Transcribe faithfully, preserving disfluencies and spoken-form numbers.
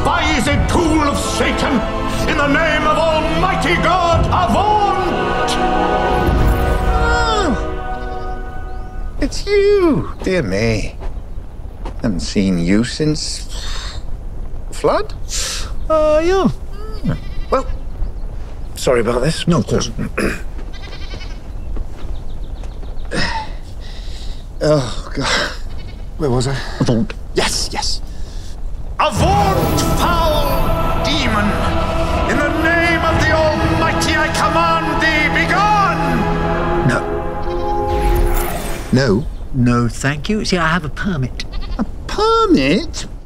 despised tool of Satan, in the name of Almighty God, avaunt! Oh, it's you. Dear me. Haven't seen you since... Flood? Uh, yeah. Well, sorry about this. No, of course. Oh, God. Where was I? Avaunt. Yes, yes. Avaunt, foul demon! In the name of the Almighty, I command thee, begone! No. No? No, thank you. See, I have a permit. A permit?